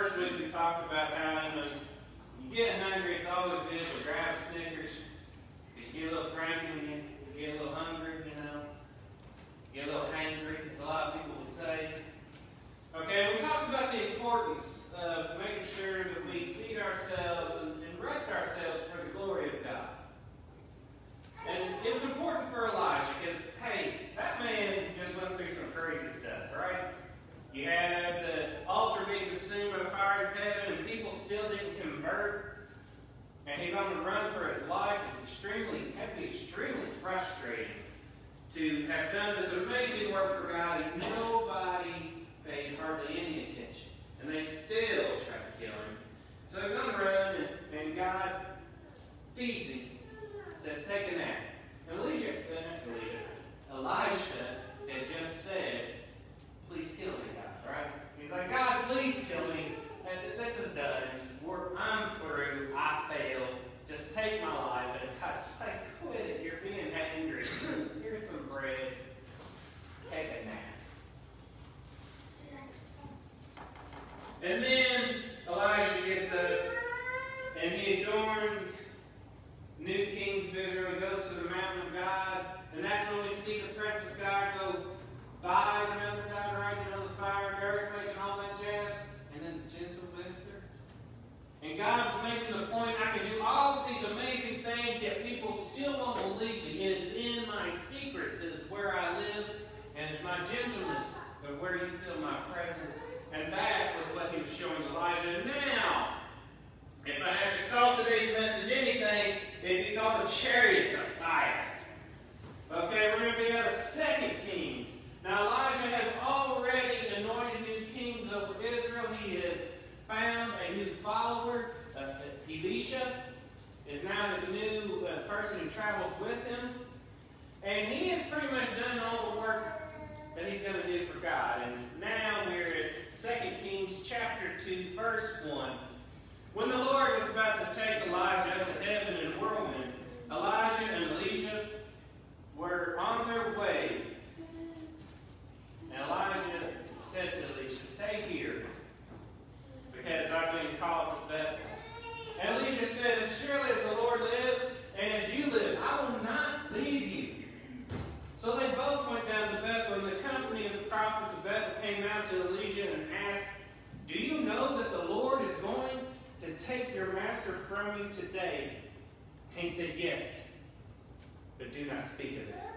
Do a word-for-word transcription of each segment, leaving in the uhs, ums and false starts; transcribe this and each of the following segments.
first week we talked about how, you know, you get hungry, it's always good to grab a Snickers. You get a little cranky when you get a little hungry, you know. You get a little hangry, as a lot of people would say. Okay, we talked about the importance of making sure that we feed ourselves and, and rest ourselves for the glory of God. And it was important for Elijah because, hey, that man just went through some crazy stuff, right? You had the altar being consumed by the fires of heaven, and people still didn't convert. And he's on the run for his life. It's extremely, had to be extremely frustrating to have done this amazing work for God, and nobody paid hardly any attention. And they still tried to kill him. So he's on the run, and, and God feeds him. Says, take a nap. And Elijah, uh, Elijah, Elisha had just said, please kill me, God, right? He's like, God, please kill me. This is done. We're, I'm through. I failed. Just take my life. And God's like, quit it. You're being angry. Here's some bread. Take a nap. And then Elijah gets up and he adorns new kings of Israel. He goes to the mountain of God. And that's when we see the presence of God go by the mountain of God, right? You know, the fire, the earthquake, and all that jazz. And then the gentle whisper. And God was making the point, I can do all of these amazing things, yet people still won't believe me. It is in my secrets, it is where I live, and it's my gentleness of where you feel my presence. And that was what he was showing Elijah. Now, if I had to call today's message anything, it'd be called the Chariots of Fire. Okay, we're going to be out of Second Kings. Now, Elijah has already anointed new kings over Israel. He has found a new follower. Uh, Elisha is now his new uh, person who travels with him. And he has pretty much done all the work that he's going to do for God. And now we're at Second Kings chapter two, verse one. When the Lord was about to take Elijah up to heaven in a whirlwind, Elijah and Elisha were on their way. And Elijah said to Elisha, stay here, because I've been called to Bethel. And Elisha said, as surely as the Lord lives, and as you live, I will not leave you. So they both went down to Bethel, and the company of the prophets of Bethel came out to Elisha and asked, do you know that the Lord is going to take your master from you today? And he said, yes, but do not speak of it.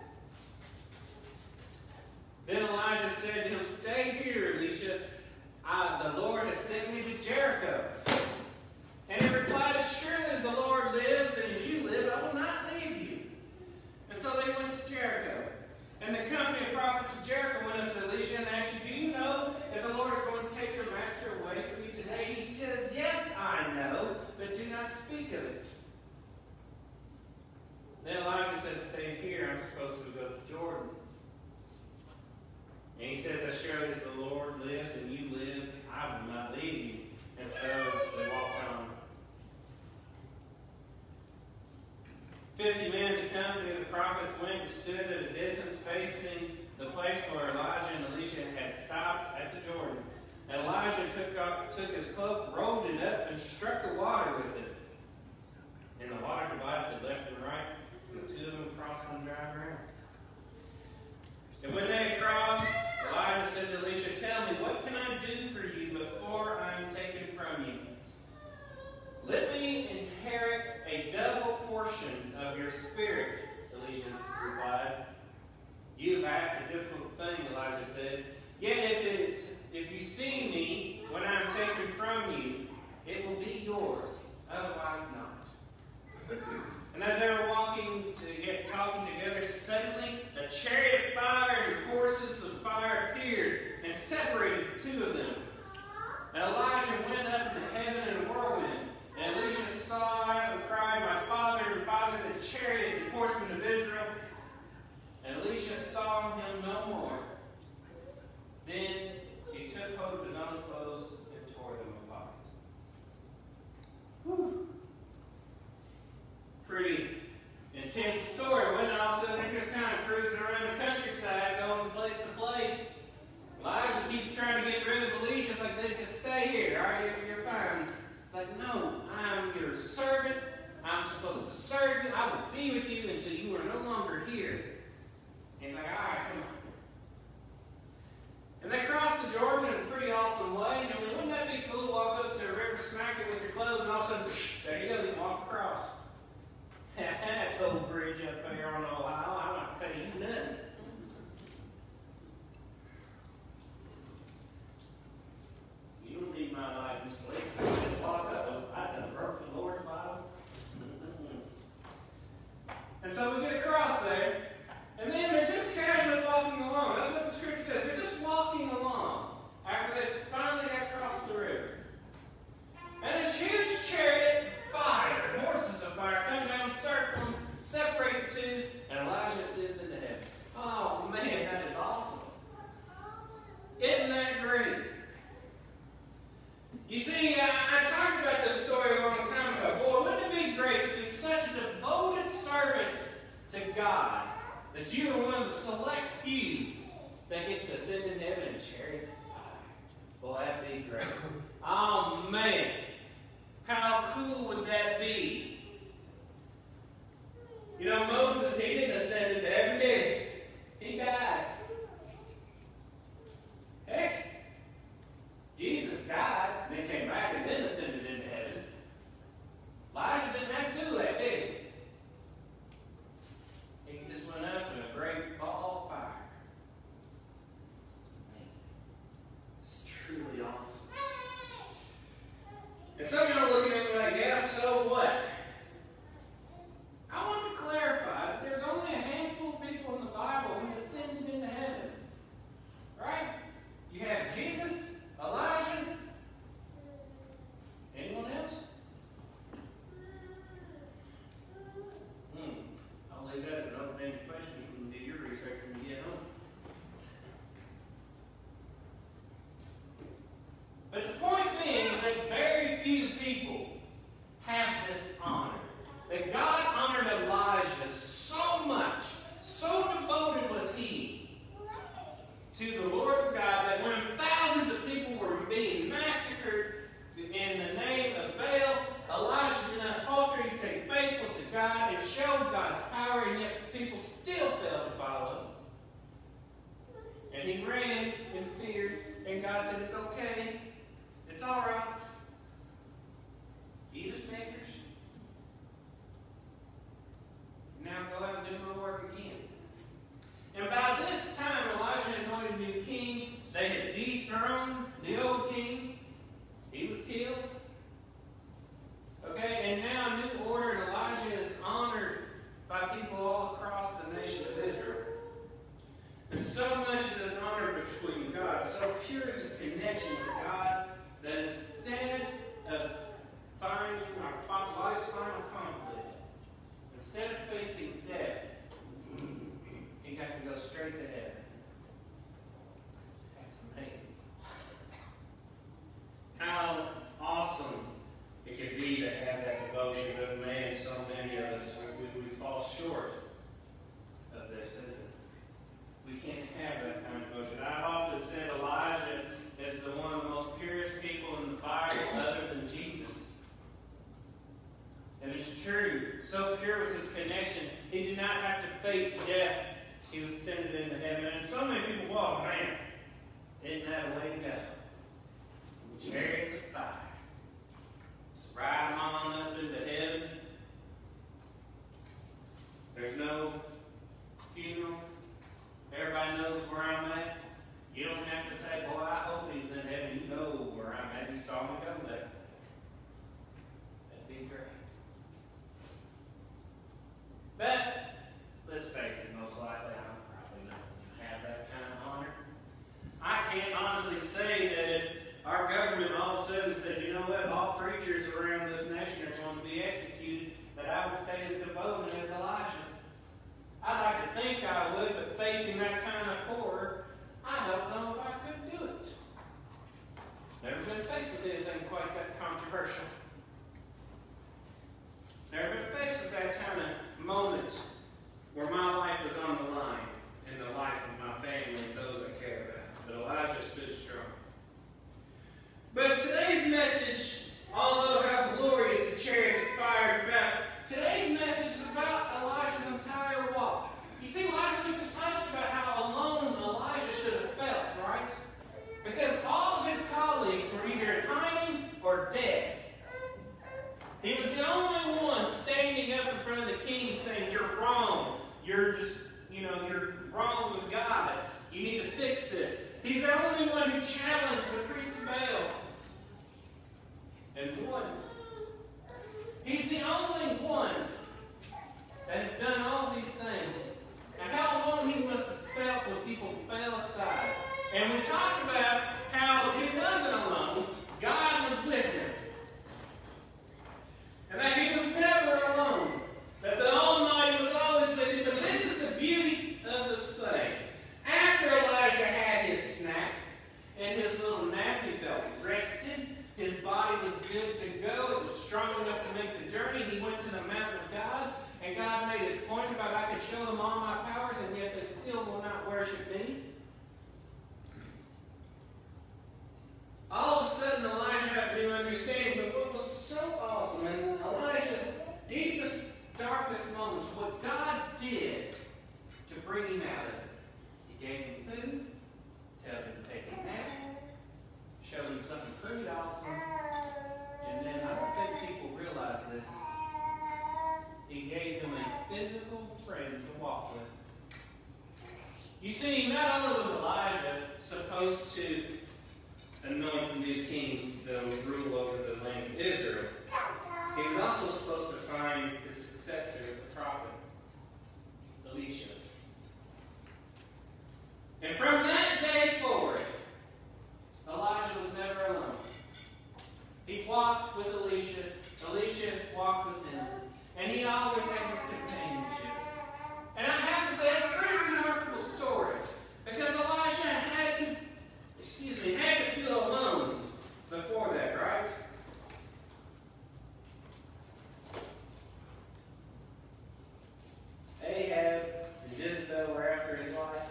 Then Elijah said to him, stay here, Elisha. I, the Lord has sent me to Jericho. And he replied, as surely as the Lord lives and as you live, I will not leave you. And so they went to Jericho. And the company of prophets of Jericho went up to Elisha and asked him, do you know if the Lord is going to take your master away from you today? And he says, yes, I know, but do not speak of it. Then Elijah says, stay here. I'm supposed to go to Jordan. And he says, as surely as the Lord lives and you live, I will not leave you. And so they walked on. Fifty men of the company of the prophets went and stood at a distance facing the place where Elijah and Elisha had stopped at the Jordan. And Elijah took, up, took his cloak, rolled it up, and struck the water with it. And the water divided to left and right, and the two of them crossed on dry ground. And when they had crossed, Elijah said to Elisha, tell me, what can I do for you before I am taken from you? Let me inherit a double portion of your spirit, Elisha replied. You have asked a difficult thing, Elijah said. Yet if, it's, if you see me when I am taken from you, it will be yours, otherwise not. And as they were walking to get talking together, suddenly a chariot of fire and horses of fire appeared and separated the two of them. And Elijah went up into heaven in a whirlwind. And Elisha saw and cried, my father and father, the chariots and horsemen of Israel. And Elisha saw him no more. Then he took hold of his own clothes and tore them apart. Whew. Pretty intense story, wasn't it? All of a sudden, they're just kind of cruising around the countryside, going from place to place. Elijah keeps trying to get rid of Elisha. It's like, they just stay here. All right, you're not be with you until you are no longer here. And he's like, all right, come on. And they crossed the Jordan in a pretty awesome way. I mean, wouldn't that be cool to walk up to a river, smack it with your clothes, and all of a sudden, psh, there you go, you walk across. That's a little bridge up there on Ohio. I'm not pay you nothing. You don't need my license plate. Just walk up. I done broke the Lord's Bible. And so we get across there, and then they're just casually walking along. That's what the scripture says. They're just walking along after they finally got across the river. And this huge chariot of fire, horses of fire, come down, circle them, separate the two, and Elijah sends into heaven. Oh man, that is awesome. Isn't that great? You see, I, I talked about this story a long time ago. Boy, wouldn't it be great to be such a devoted servant to God that you are one of the select few that get to ascend in heaven in chariots of fire? Boy, that'd be great. Oh man, how cool would that be? You know, Moses, he didn't ascend into heaven, did he? He died. Heck, Jesus died, and then came back, and then ascended into heaven. Elijah didn't have to do that, did he? He just went up in a great ball of fire. It's amazing. It's truly awesome. And some of y'all are looking at me like, yes, so what? I want to clarify that there's only a handful of people in the Bible who ascended into heaven. Right? You have Jesus, Elijah. Anyone else? Hmm. I'll leave that as an open-ended question. You can do your research when you get home. But the point being is that very few people have this honor. That God honored Elijah so much, so devoted was he to the Lord of God, that when thousands of people were being massacred in the name of Baal, Elijah did not falter. He stayed faithful to God and showed God's power, and yet people still failed to follow. And he ran in fear, and God said, it's okay. It's all right. Eat a Snickers. Now go out and do my work again. And by this time, Elijah had anointed new kings. They had dethroned the old king. He was killed. Okay, and now a new order, and Elijah is honored by people all across the nation of Israel. And so much is his honor between God, so pure is his connection with God, that instead of finding our life's final conflict, instead of facing death, he got to go straight to heaven. That's amazing. How awesome it could be to have that devotion, but man, so many of us, we, we, we fall short of this, isn't it? We can't have that kind of devotion. I've often said Elijah is the one of the most purest people in the Bible other than Jesus. And it's true. So pure was his connection. He did not have to face death. He was ascended into heaven. And so many people, whoa, man, isn't that a way to go? Chariots of fire. Just ride them on up into heaven. There's no funeral. Everybody knows where I'm at. You don't have to say, boy, I hope he's in heaven. You know where I'm at. You saw me go there. That'd be great. But, let's face it, most likely I'm probably not going to have that kind of honor. I can't honestly say that if our government all of a sudden said, you know what, all preachers around this nation are going to be executed, that I would stay as devoted as Elijah. I'd like to think I would, but facing that kind of horror, I don't know if I could do it. Never been faced with anything quite that controversial. Never been faced with that kind of moment where my life is on the line and the life of my family and those I care about. But Elijah stood strong. But today's message, although how glorious the chariots of fire is about, today's message is about Elijah. You're just, you know, you're wrong with God. You need to fix this. He's the only one who challenged the priest of Baal and won. He's the only one that has done all these things. And how alone he must have felt when people fell aside. And we talked about how he wasn't alone. God was with him. And that he was never alone. That the Almighty was always with him. But this is the beauty of this thing. After Elijah had his snack and his little nap, he felt rested. His body was good to go. It was strong enough to make the journey. He went to the mountain of God. And God made his point about, I can show them all my powers, and yet they still will not worship me. All of a sudden, Elijah had a new understanding. But what was so awesome in Elijah's deepest, darkest moments, what God did to bring him out of it. He gave him food, told him to take a nap, showed him something pretty awesome. And then I don't think people realize this. He gave him a physical friend to walk with. You see, not only was Elijah supposed to anoint the new kings that would rule over the land of Israel, he was also supposed to find his successor as a prophet, Elisha. And from that day forward, Elijah was never alone. He walked with Elisha. Elisha walked with him. And he always had his companionship. And I have to say, it's a pretty remarkable story. Because Elijah had to, excuse me, had to feel alone before that, right? Ahab and Jezebel were after his life.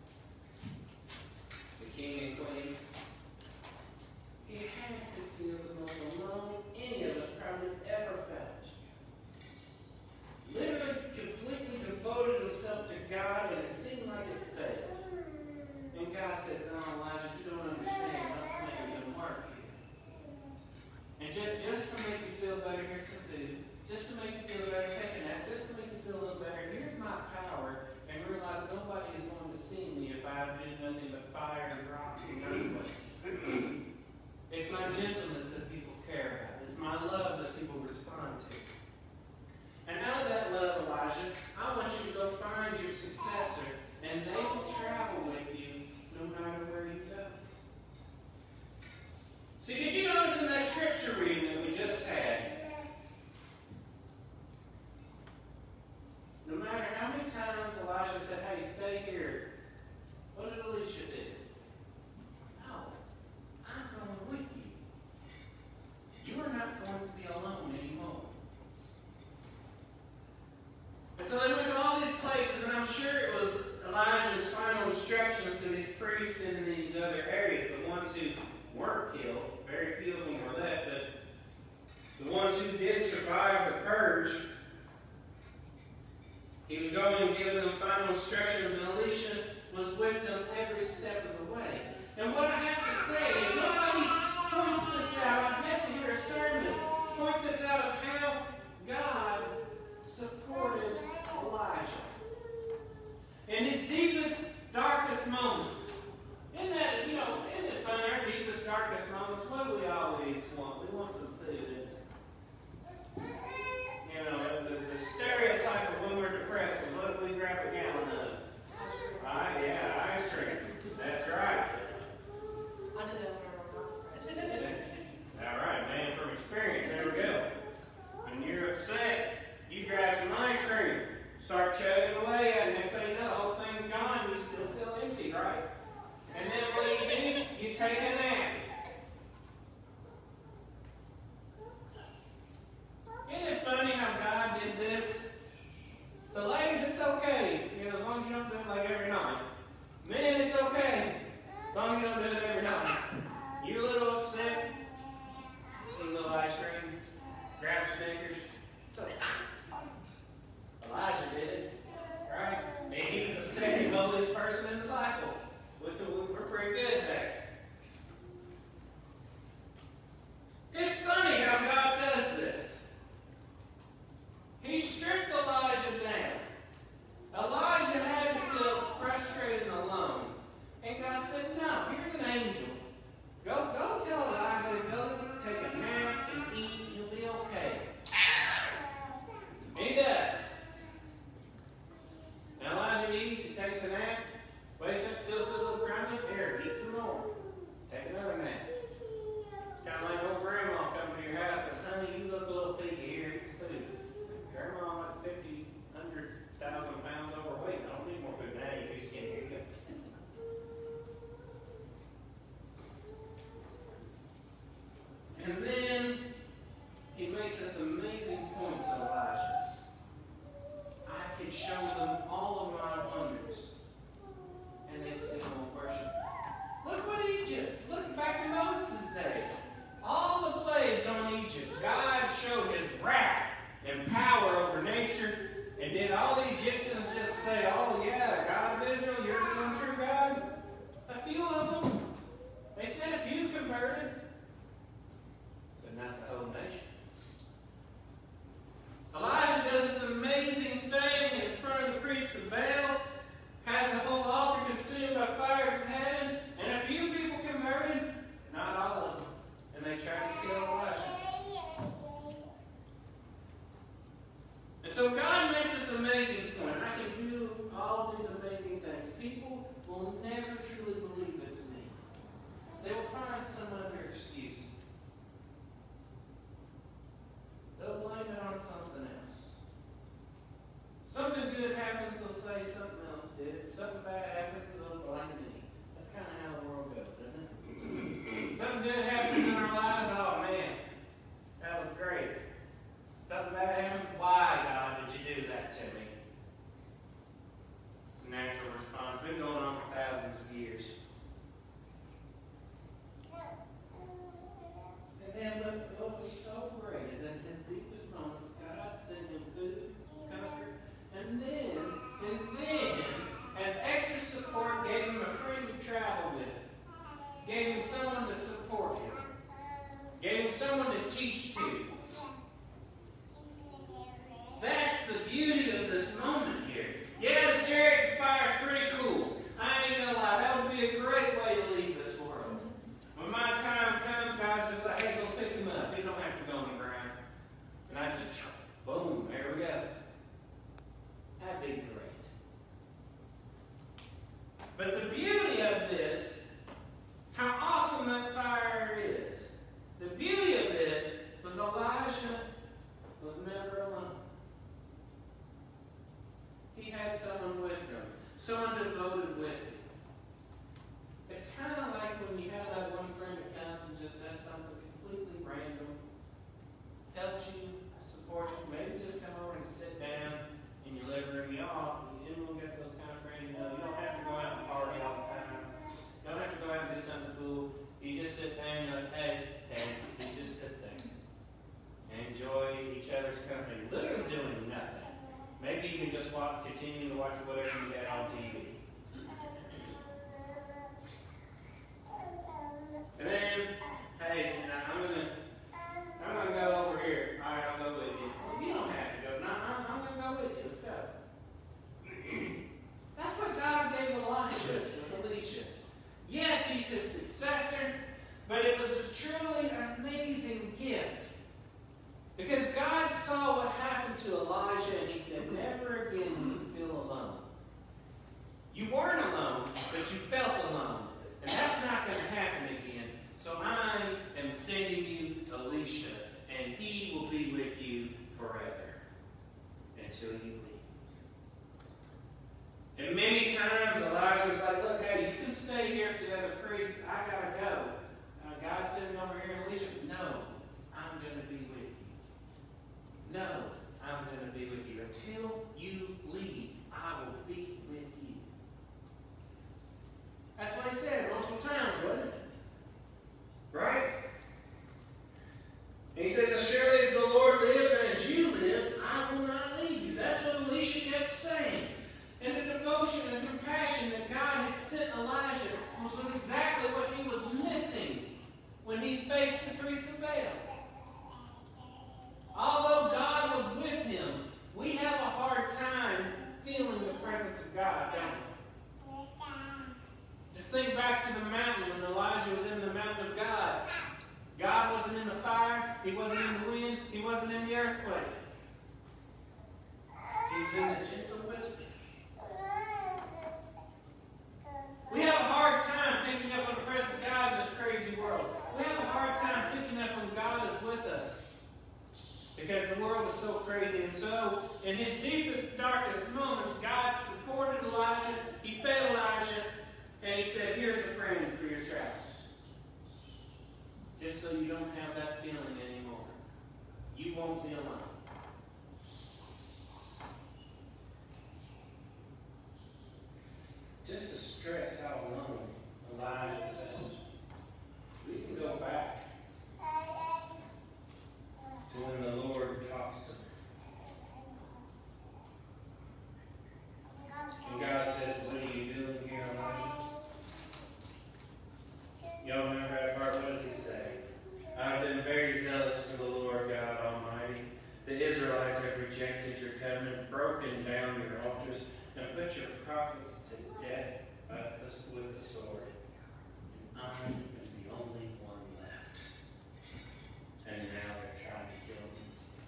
The king and queen. He had to feel the most alone any of us probably ever felt. Literally completely devoted himself to God, and it seemed like it failed. And God said, no, Elijah, you don't understand. My plan didn't work here. And just, just to make you feel better, here's some food. Just to make you feel better, take a nap. Just to make you feel a little better, here's my power. And realize nobody is going to see me if I do nothing but fire and rocks and earthquakes. It's my gentleness that people care about. It's my love that people respond to. And out of that love, Elijah, I want you to go find your successor, and they will travel with you no matter where you go. See, did you notice in that scripture reading that we just had, no matter how many times Elijah said, hey, stay here, what did Elisha do? No, I'm going with you. You are not going to be alone anymore. And so they went to all these places, and I'm sure it was Elijah's And then he makes this amazing point to Elijah. I can show them all of my wonders, and they still won't worship. Look what Egypt. Look back in Moses' day. All the plagues on Egypt. God showed his wrath and power over nature. And did all the Egyptians just say, oh yeah, God of Israel, you're the one true God? A few of them. They said a few converted. But not the whole nation. Elijah does this amazing thing in front of the priests of Baal. Has the whole altar consumed by fires from heaven. And a few people converted. Not all of them. And they tried to kill Elijah. And so God makes this amazing point. I can do all these amazing things. People will never truly believe it's me. They will find some other excuse. They'll blame it on something else. Something good happens, they'll say something else did. If something bad happens, they'll blame me. That's kind of how the world goes, isn't it? Something good happens in our lives, oh man, that was great. Something bad happens, why, God, did you do that to me? It's a natural response. It's been going on for thousands of years. And then what, what was so great is in his deepest moments, God sent him food, comfort, and then, and then, as extra support, gave him a friend to travel with. Gave him someone to support him. Gave him someone to teach to. That's the beauty of this moment here. Yeah, the chariots of fire is pretty cool. I ain't gonna lie, that would be a great way to leave this world. When my time comes, God's just like, hey, go pick him up. He don't have to go on the ground. And I just, boom, there we go. That'd be great. But the beauty of this, how awesome that fire is. The beauty of this was Elijah was never alone. He had someone with him, someone devoted with him. It's kind of like when you have that one friend that comes and just does something completely random, helps you, supports you, maybe just come over and sit down in your living room. Y'all, anyone get those kind of friends? You know, you don't have to go out and party all the time. You don't have to go out and do something cool. You just sit there and you're like, hey, hey, you just sit there and enjoy each other's company, literally doing nothing. Maybe you can just watch, continue to watch whatever you get on T V. And then, hey, I'm gonna, I'm gonna go over here. All right, I'll go with you. Well, you don't have to go. No, I'm, I'm gonna go with you. Let's go. That's what God gave Elijah with Elisha. Yes, he's his successor, but it was a truly amazing gift. Because God saw what happened to Elijah and he said, never again will you feel alone. You weren't alone, but you felt alone. And that's not going to happen again. So I am sending you Elisha, and he will be with you forever until you leave. And many times Elijah was like, look, hey, you can stay here with the other priests. I got to go. Uh, God's sitting over here, and Elisha said, no, I'm going to be with you. No, I'm going to be with you. Until you leave, I will be with you. That's what he said multiple times, wasn't it? Right? And he says, as surely as the Lord lives and as you live, I will not leave you. That's what Elisha kept saying. And the devotion and compassion that God had sent Elijah was exactly what he was missing when he faced the priests of Baal. Although God was with him, we have a hard time feeling the presence of God, don't we? Just think back to the mountain when Elijah was in the mountain of God. God wasn't in the fire, he wasn't in the wind, he wasn't in the earthquake. He was in the gentle whisper. We have a hard time picking up on the presence of God in this crazy world. We have a hard time picking up when God is with us. Because the world is so crazy. And so, in his deepest, darkest moments, God supported Elijah. He fed Elijah. And he said, here's a friend for your travels. Just so you don't have that you won't be alone. Just to stress how alone Elijah felt, we can go back to when the Lord talks to him. And God says, what are you doing here, Elijah? Y'all remember that part? What does he say? I've been very zealous for the Lord God Almighty. The Israelites have rejected your covenant, broken down your altars, and put your prophets to death with the sword. And I am the only one left. And now they're trying to kill me.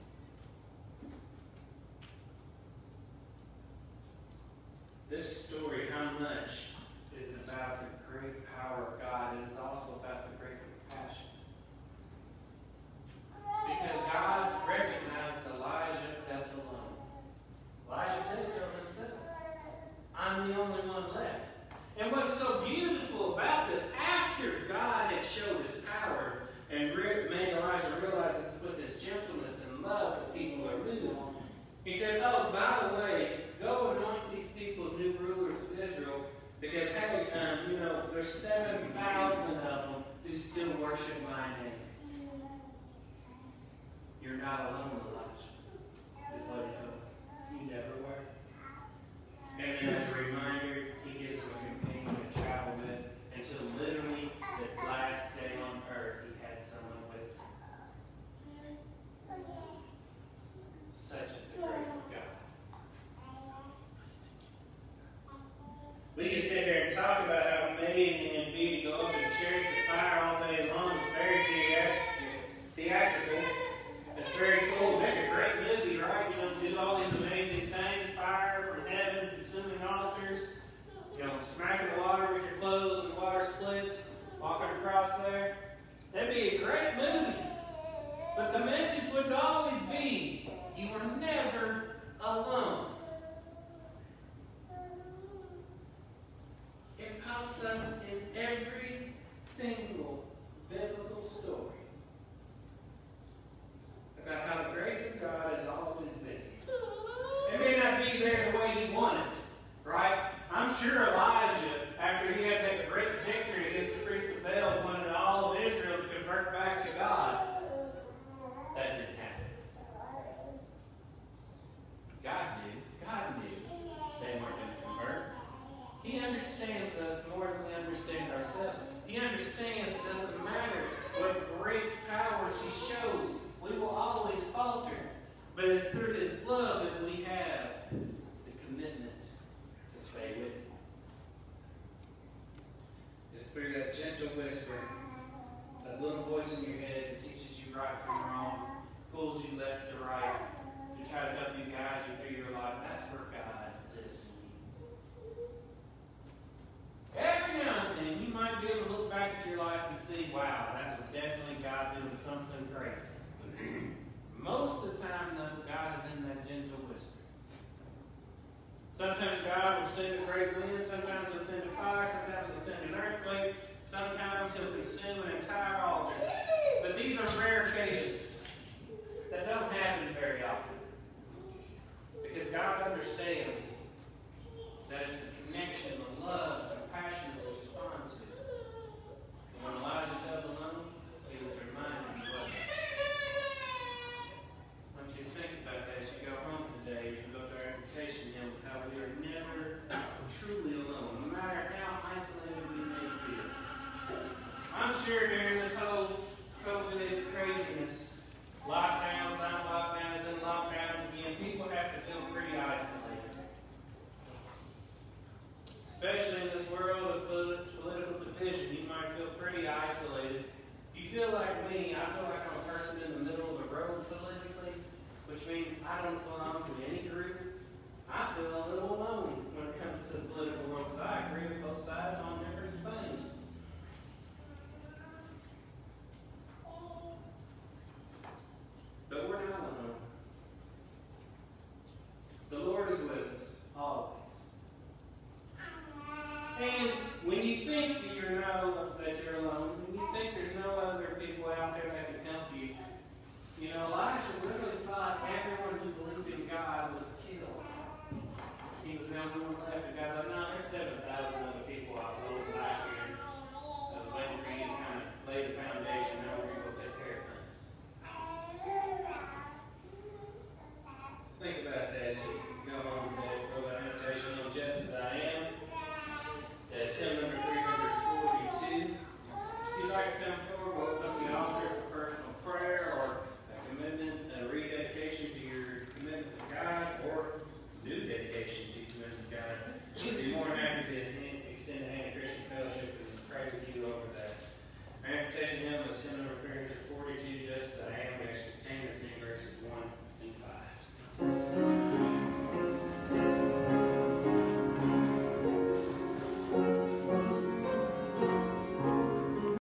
This story, how much is about the great power of God, and it's also about the great compassion. Because God recognized Elijah felt alone. Elijah said so himself. I'm the only one left. And what's so beautiful about this, after God had showed his power and made Elijah realize it's with his gentleness and love that people are moved, he said, oh, by the way, go anoint these people new rulers of Israel, because, hey, um, you know, there's seven thousand of them who still worship my name. You're not alone, Elijah, is what he told. You never were. And then as a reminder, he gives him a companion to travel with until literally the last day on earth he had someone with him. Such is the grace of God. We can sit here and talk about how amazing it would be to go up in chariots of fire all day long. It's very theatrical. It's very cool. Make a great movie, right? You know, do all these amazing things. Fire from heaven, consuming altars. You know, smacking the water with your clothes and the water splits. Walking across there. That'd be a great movie. But the message would always be, you are never alone. It pops up in every single biblical story about how the grace of God has always been. It may not be there the way he wanted, right? I'm sure Elijah, after he had that great victory against the priests of Baal, wanted all of Israel to convert back to God. That didn't happen. God knew. God knew they weren't going to convert. He understands us more than we understand ourselves. He understands it doesn't matter what great powers he shows. We will always falter. But it's through his love that we have the commitment to stay with him. It's through that gentle whisper, that little voice in your head that teaches you right from wrong, pulls you left to right, to try to help you guide you through your life. That's where God lives in you. Every now and then, you might be able to look back at your life and see, wow, that was definitely God doing something crazy. Most of the time, though, God is in that gentle whisper. Sometimes God will send a great wind, sometimes he'll send a fire, sometimes he'll send an earthquake, sometimes he'll consume an entire altar. But these are rare occasions that don't happen very often. Because God understands that it's the connection, the love, the passion to respond to. And when Elijah felt alone, he was reminded he wasn't. I want you to think about that as you go home today, as you go to our invitation hymn, how we are never truly alone, no matter how isolated we may feel. I'm sure during this whole COVID craziness, lockdowns, not lockdowns, and lockdowns again, people have to feel pretty isolated. Especially in this world of political division, you might feel pretty isolated. If you feel like me, I feel like I'm a person in the middle of the road politically, which means I don't belong to any group. I feel a little alone when it comes to the political world, because I agree with both sides on their